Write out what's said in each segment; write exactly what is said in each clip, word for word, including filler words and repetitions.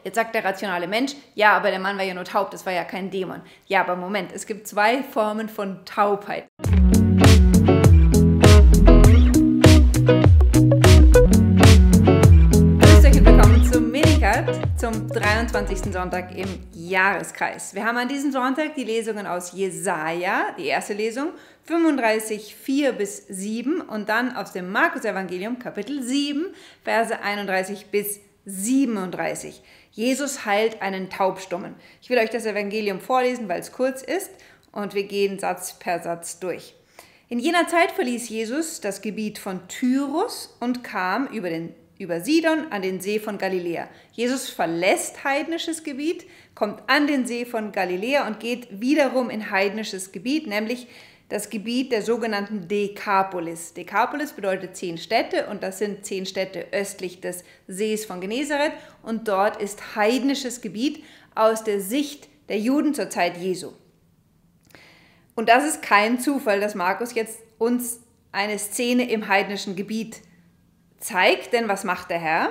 jetzt sagt der rationale Mensch, ja, aber der Mann war ja nur taub, das war ja kein Dämon. Ja, aber Moment, es gibt zwei Formen von Taubheit. Grüßt euch und willkommen zum Minicut, zum dreiundzwanzigsten Sonntag im Jahreskreis. Wir haben an diesem Sonntag die Lesungen aus Jesaja, die erste Lesung, fünfunddreißig, vier bis sieben und dann aus dem Markus-Evangelium, Kapitel sieben, Verse einunddreißig bis siebenunddreißig. Jesus heilt einen Taubstummen. Ich will euch das Evangelium vorlesen, weil es kurz ist und wir gehen Satz per Satz durch. In jener Zeit verließ Jesus das Gebiet von Tyrus und kam über, den, über Sidon an den See von Galiläa. Jesus verlässt heidnisches Gebiet, kommt an den See von Galiläa und geht wiederum in heidnisches Gebiet, nämlich das Gebiet der sogenannten Dekapolis. Dekapolis bedeutet zehn Städte und das sind zehn Städte östlich des Sees von Genezareth und dort ist heidnisches Gebiet aus der Sicht der Juden zur Zeit Jesu. Und das ist kein Zufall, dass Markus jetzt uns eine Szene im heidnischen Gebiet zeigt, denn was macht der Herr?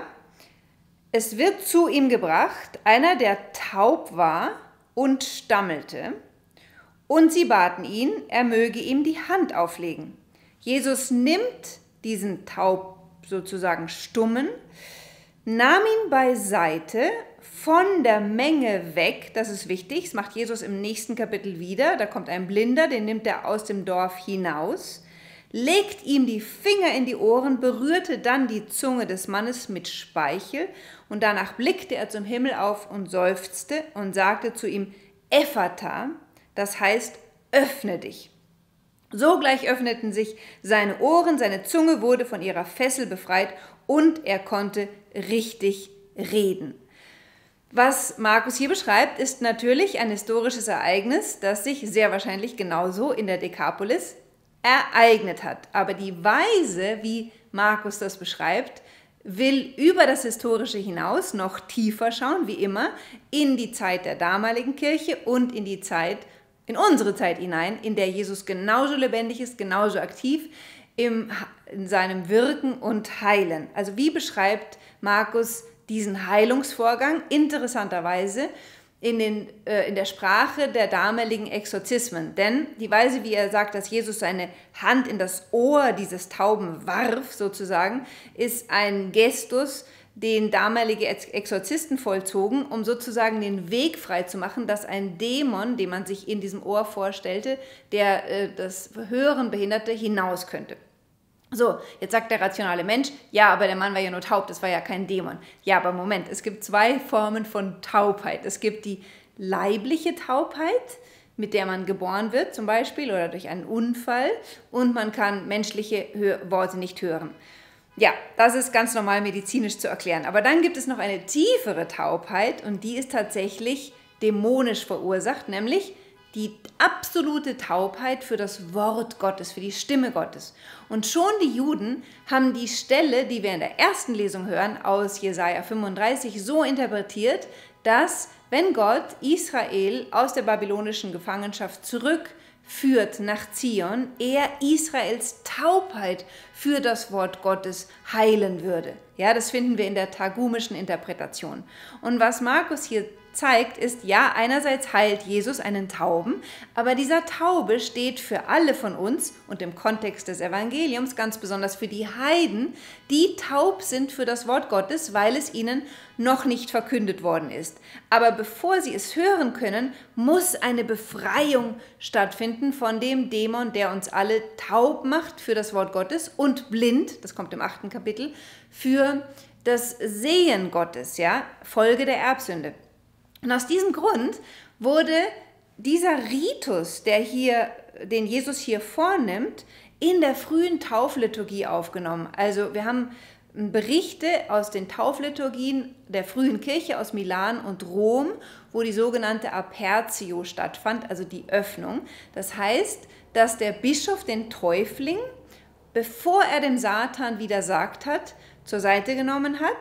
Es wird zu ihm gebracht einer, der taub war und stammelte, und sie baten ihn, er möge ihm die Hand auflegen. Jesus nimmt diesen taub sozusagen Stummen, nahm ihn beiseite, von der Menge weg, das ist wichtig, das macht Jesus im nächsten Kapitel wieder, da kommt ein Blinder, den nimmt er aus dem Dorf hinaus, legt ihm die Finger in die Ohren, berührte dann die Zunge des Mannes mit Speichel und danach blickte er zum Himmel auf und seufzte und sagte zu ihm, Ephata, das heißt, öffne dich. Sogleich öffneten sich seine Ohren, seine Zunge wurde von ihrer Fessel befreit und er konnte richtig reden. Was Markus hier beschreibt, ist natürlich ein historisches Ereignis, das sich sehr wahrscheinlich genauso in der Dekapolis ereignet hat. Aber die Weise, wie Markus das beschreibt, will über das Historische hinaus noch tiefer schauen, wie immer, in die Zeit der damaligen Kirche und in die Zeit, in unsere Zeit hinein, in der Jesus genauso lebendig ist, genauso aktiv im, in seinem Wirken und Heilen. Also wie beschreibt Markus diesen Heilungsvorgang? Interessanterweise in, den, äh, in der Sprache der damaligen Exorzismen. Denn die Weise, wie er sagt, dass Jesus seine Hand in das Ohr dieses Tauben warf, sozusagen, ist ein Gestus, den damalige Exorzisten vollzogen, um sozusagen den Weg frei zu machen, dass ein Dämon, den man sich in diesem Ohr vorstellte, der äh, das Hören behinderte, hinaus könnte. So, jetzt sagt der rationale Mensch, ja, aber der Mann war ja nur taub, das war ja kein Dämon. Ja, aber Moment, es gibt zwei Formen von Taubheit. Es gibt die leibliche Taubheit, mit der man geboren wird zum Beispiel oder durch einen Unfall und man kann menschliche Hör- Worte nicht hören. Ja, das ist ganz normal medizinisch zu erklären. Aber dann gibt es noch eine tiefere Taubheit und die ist tatsächlich dämonisch verursacht, nämlich die absolute Taubheit für das Wort Gottes, für die Stimme Gottes. Und schon die Juden haben die Stelle, die wir in der ersten Lesung hören, aus Jesaja fünfunddreißig, so interpretiert, dass, wenn Gott Israel aus der babylonischen Gefangenschaft zurückführt nach Zion, er Israels Taubheit für das Wort Gottes heilen würde. Ja, das finden wir in der targumischen Interpretation. Und was Markus hier zeigt, ist, ja, einerseits heilt Jesus einen Tauben, aber dieser Taube steht für alle von uns und im Kontext des Evangeliums ganz besonders für die Heiden, die taub sind für das Wort Gottes, weil es ihnen noch nicht verkündet worden ist. Aber bevor sie es hören können, muss eine Befreiung stattfinden von dem Dämon, der uns alle taub macht für das Wort Gottes und blind, das kommt im achten Kapitel, für das Sehen Gottes, ja, Folge der Erbsünde. Und aus diesem Grund wurde dieser Ritus, der hier, den Jesus hier vornimmt, in der frühen Taufliturgie aufgenommen. Also wir haben Berichte aus den Taufliturgien der frühen Kirche aus Milan und Rom, wo die sogenannte Apertio stattfand, also die Öffnung. Das heißt, dass der Bischof den Täufling, bevor er dem Satan widersagt hat, zur Seite genommen hat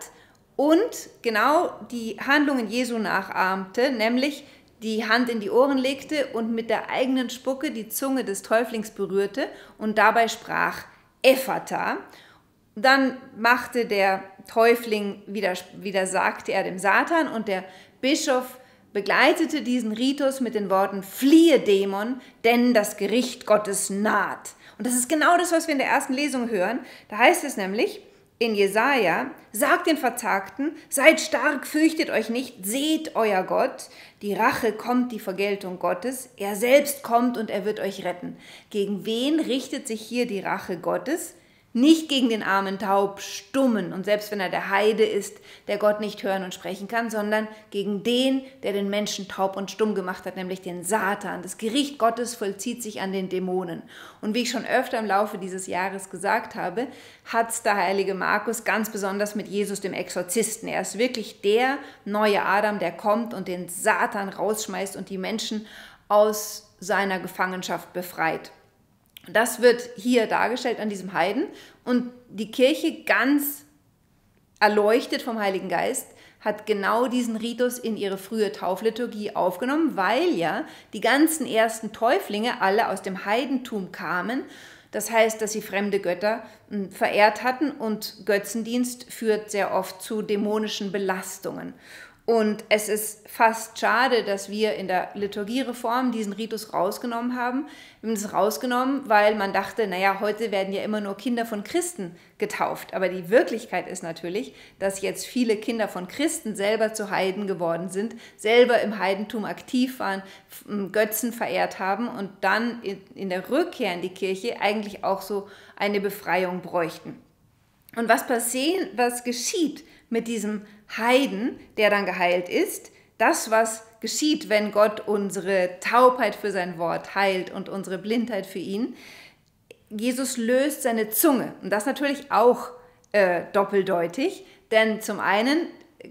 und genau die Handlungen Jesu nachahmte, nämlich die Hand in die Ohren legte und mit der eigenen Spucke die Zunge des Täuflings berührte und dabei sprach Ephata. Dann machte der Täufling widersagte er dem Satan und der Bischof begleitete diesen Ritus mit den Worten: Fliehe, Dämon, denn das Gericht Gottes naht. Und das ist genau das, was wir in der ersten Lesung hören. Da heißt es nämlich in Jesaja: Sagt den Verzagten, seid stark, fürchtet euch nicht, seht euer Gott. Die Rache kommt, die Vergeltung Gottes. Er selbst kommt und er wird euch retten. Gegen wen richtet sich hier die Rache Gottes? Nicht gegen den armen Taubstummen und selbst wenn er der Heide ist, der Gott nicht hören und sprechen kann, sondern gegen den, der den Menschen taub und stumm gemacht hat, nämlich den Satan. Das Gericht Gottes vollzieht sich an den Dämonen. Und wie ich schon öfter im Laufe dieses Jahres gesagt habe, hat es der heilige Markus ganz besonders mit Jesus, dem Exorzisten. Er ist wirklich der neue Adam, der kommt und den Satan rausschmeißt und die Menschen aus seiner Gefangenschaft befreit. Das wird hier dargestellt an diesem Heiden und die Kirche, ganz erleuchtet vom Heiligen Geist, hat genau diesen Ritus in ihre frühe Taufliturgie aufgenommen, weil ja die ganzen ersten Täuflinge alle aus dem Heidentum kamen. Das heißt, dass sie fremde Götter verehrt hatten und Götzendienst führt sehr oft zu dämonischen Belastungen. Und es ist fast schade, dass wir in der Liturgiereform diesen Ritus rausgenommen haben. Wir haben es rausgenommen, weil man dachte, naja, heute werden ja immer nur Kinder von Christen getauft. Aber die Wirklichkeit ist natürlich, dass jetzt viele Kinder von Christen selber zu Heiden geworden sind, selber im Heidentum aktiv waren, Götzen verehrt haben und dann in der Rückkehr in die Kirche eigentlich auch so eine Befreiung bräuchten. Und was passiert, was geschieht mit diesem Heiden, der dann geheilt ist? Das, was geschieht, wenn Gott unsere Taubheit für sein Wort heilt und unsere Blindheit für ihn. Jesus löst seine Zunge. Und das natürlich auch äh, doppeldeutig, denn zum einen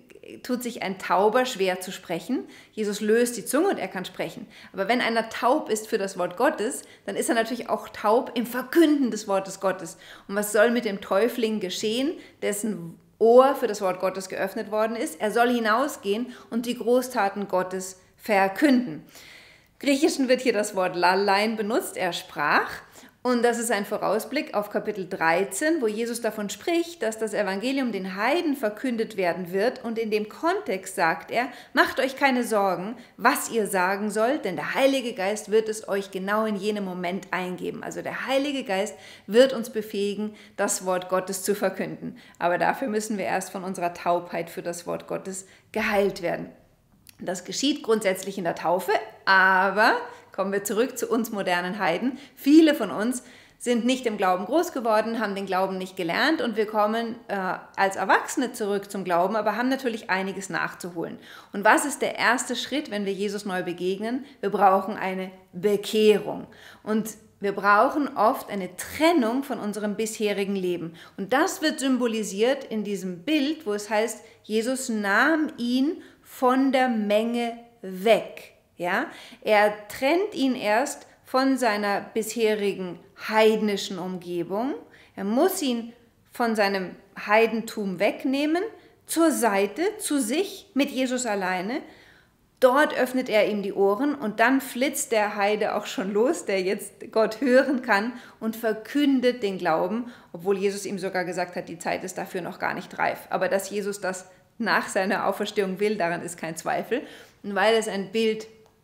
tut sich ein Tauber schwer zu sprechen. Jesus löst die Zunge und er kann sprechen. Aber wenn einer taub ist für das Wort Gottes, dann ist er natürlich auch taub im Verkünden des Wortes Gottes. Und was soll mit dem Täufling geschehen, dessen Ohr für das Wort Gottes geöffnet worden ist? Er soll hinausgehen und die Großtaten Gottes verkünden. Im Griechischen wird hier das Wort lallein benutzt, er sprach. Und das ist ein Vorausblick auf Kapitel dreizehn, wo Jesus davon spricht, dass das Evangelium den Heiden verkündet werden wird. Und in dem Kontext sagt er: Macht euch keine Sorgen, was ihr sagen sollt, denn der Heilige Geist wird es euch genau in jenem Moment eingeben. Also der Heilige Geist wird uns befähigen, das Wort Gottes zu verkünden. Aber dafür müssen wir erst von unserer Taubheit für das Wort Gottes geheilt werden. Das geschieht grundsätzlich in der Taufe, aber kommen wir zurück zu uns modernen Heiden. Viele von uns sind nicht im Glauben groß geworden, haben den Glauben nicht gelernt und wir kommen äh, als Erwachsene zurück zum Glauben, aber haben natürlich einiges nachzuholen. Und was ist der erste Schritt, wenn wir Jesus neu begegnen? Wir brauchen eine Bekehrung. Und wir brauchen oft eine Trennung von unserem bisherigen Leben. Und das wird symbolisiert in diesem Bild, wo es heißt, Jesus nahm ihn von der Menge weg. Ja? Er trennt ihn erst von seiner bisherigen heidnischen Umgebung. Er muss ihn von seinem Heidentum wegnehmen, zur Seite, zu sich, mit Jesus alleine. Dort öffnet er ihm die Ohren und dann flitzt der Heide auch schon los, der jetzt Gott hören kann und verkündet den Glauben, obwohl Jesus ihm sogar gesagt hat, die Zeit ist dafür noch gar nicht reif. Aber dass Jesus das nach seiner Auferstehung will, daran ist kein Zweifel. Und weil es ein Bild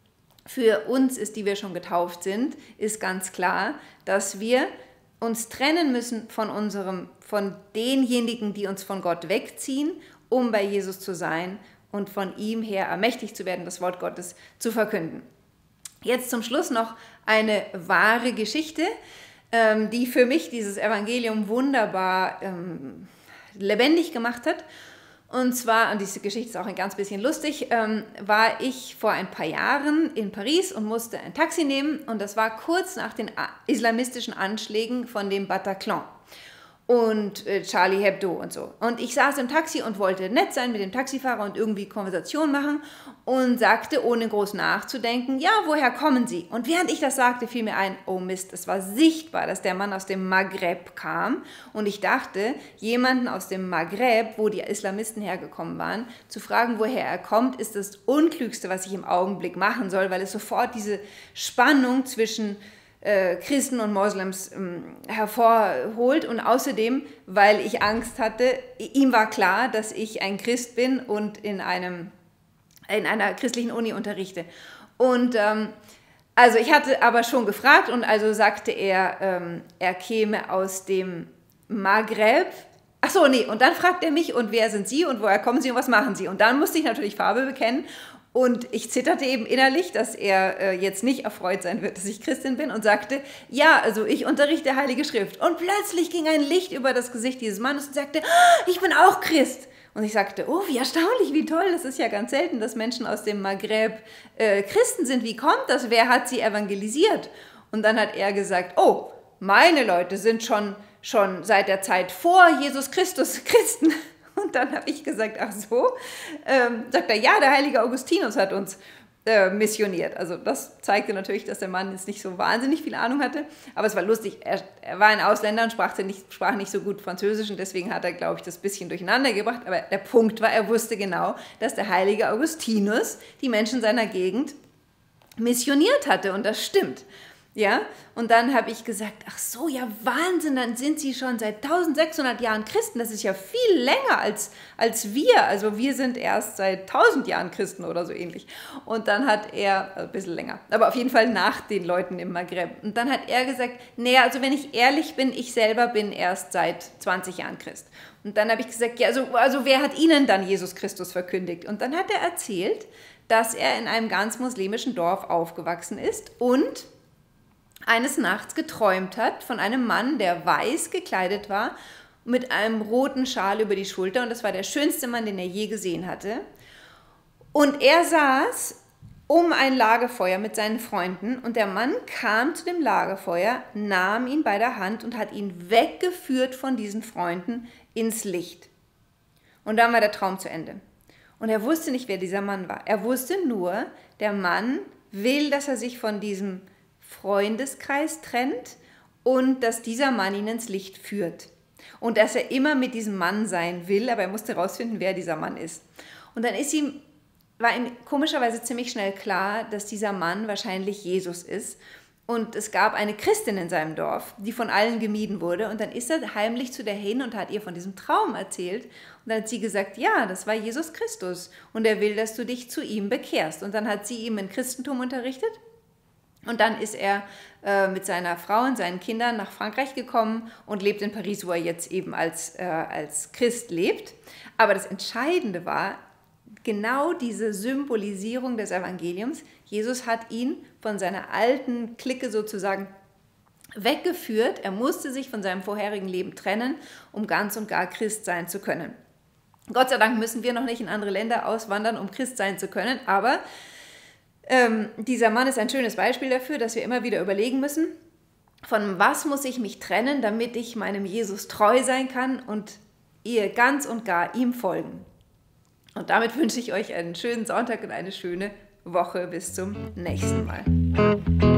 für uns ist, die wir schon getauft sind, ist ganz klar, dass wir uns trennen müssen von unserem, von denjenigen, die uns von Gott wegziehen, um bei Jesus zu sein und von ihm her ermächtigt zu werden, das Wort Gottes zu verkünden. Jetzt zum Schluss noch eine wahre Geschichte, ähm, die für mich dieses Evangelium wunderbar ähm, lebendig gemacht hat. Und zwar, und diese Geschichte ist auch ein ganz bisschen lustig, ähm, war ich vor ein paar Jahren in Paris und musste ein Taxi nehmen und das war kurz nach den islamistischen Anschlägen von dem Bataclan und äh, Charlie Hebdo und so. Und ich saß im Taxi und wollte nett sein mit dem Taxifahrer und irgendwie Konversation machen und sagte, ohne groß nachzudenken, ja, woher kommen Sie? Und während ich das sagte, fiel mir ein, oh Mist, es war sichtbar, dass der Mann aus dem Maghreb kam. Und ich dachte, jemanden aus dem Maghreb, wo die Islamisten hergekommen waren, zu fragen, woher er kommt, ist das Unklügste, was ich im Augenblick machen soll, weil es sofort diese Spannung zwischen äh, Christen und Moslems ähm, hervorholt. Und außerdem, weil ich Angst hatte, ihm war klar, dass ich ein Christ bin und in, einem, in einer christlichen Uni unterrichte. Und ähm, also ich hatte aber schon gefragt und also sagte er, ähm, er käme aus dem Maghreb. Ach so, nee, und dann fragt er mich, und wer sind Sie und woher kommen Sie und was machen Sie? Und dann musste ich natürlich Farbe bekennen und ich zitterte eben innerlich, dass er äh, jetzt nicht erfreut sein wird, dass ich Christin bin und sagte, ja, also ich unterrichte Heilige Schrift. Und plötzlich ging ein Licht über das Gesicht dieses Mannes und sagte, ah, ich bin auch Christ. Und ich sagte, oh, wie erstaunlich, wie toll, das ist ja ganz selten, dass Menschen aus dem Maghreb äh, Christen sind. Wie kommt das? Wer hat sie evangelisiert? Und dann hat er gesagt, oh, meine Leute sind schon, schon seit der Zeit vor Jesus Christus Christen. Und dann habe ich gesagt, ach so. Ähm, sagt er, ja, der heilige Augustinus hat uns äh, missioniert. Also das zeigte natürlich, dass der Mann jetzt nicht so wahnsinnig viel Ahnung hatte. Aber es war lustig, er, er war ein Ausländer und sprach nicht, sprach nicht so gut Französisch und deswegen hat er, glaube ich, das bisschen durcheinander gebracht. Aber der Punkt war, er wusste genau, dass der heilige Augustinus die Menschen seiner Gegend missioniert hatte und das stimmt. Ja, und dann habe ich gesagt, ach so, ja Wahnsinn, dann sind sie schon seit eintausendsechshundert Jahren Christen, das ist ja viel länger als, als wir, also wir sind erst seit tausend Jahren Christen oder so ähnlich. Und dann hat er, also ein bisschen länger, aber auf jeden Fall nach den Leuten im Maghreb. Und dann hat er gesagt, naja, also wenn ich ehrlich bin, ich selber bin erst seit zwanzig Jahren Christ. Und dann habe ich gesagt, ja, also, also wer hat Ihnen dann Jesus Christus verkündigt? Und dann hat er erzählt, dass er in einem ganz muslimischen Dorf aufgewachsen ist und eines Nachts geträumt hat von einem Mann, der weiß gekleidet war, mit einem roten Schal über die Schulter. Und das war der schönste Mann, den er je gesehen hatte. Und er saß um ein Lagerfeuer mit seinen Freunden. Und der Mann kam zu dem Lagerfeuer, nahm ihn bei der Hand und hat ihn weggeführt von diesen Freunden ins Licht. Und dann war der Traum zu Ende. Und er wusste nicht, wer dieser Mann war. Er wusste nur, der Mann will, dass er sich von diesem Freundeskreis trennt und dass dieser Mann ihn ins Licht führt. Und dass er immer mit diesem Mann sein will, aber er musste herausfinden, wer dieser Mann ist. Und dann ist ihm, war ihm komischerweise ziemlich schnell klar, dass dieser Mann wahrscheinlich Jesus ist. Und es gab eine Christin in seinem Dorf, die von allen gemieden wurde. Und dann ist er heimlich zu der hin und hat ihr von diesem Traum erzählt. Und dann hat sie gesagt, ja, das war Jesus Christus. Und er will, dass du dich zu ihm bekehrst. Und dann hat sie ihm in Christentum unterrichtet. Und dann ist er äh, mit seiner Frau und seinen Kindern nach Frankreich gekommen und lebt in Paris, wo er jetzt eben als, äh, als Christ lebt. Aber das Entscheidende war genau diese Symbolisierung des Evangeliums. Jesus hat ihn von seiner alten Clique sozusagen weggeführt. Er musste sich von seinem vorherigen Leben trennen, um ganz und gar Christ sein zu können. Gott sei Dank müssen wir noch nicht in andere Länder auswandern, um Christ sein zu können, aber Ähm, dieser Mann ist ein schönes Beispiel dafür, dass wir immer wieder überlegen müssen, von was muss ich mich trennen, damit ich meinem Jesus treu sein kann und ihr ganz und gar ihm folgen. Und damit wünsche ich euch einen schönen Sonntag und eine schöne Woche. Bis zum nächsten Mal.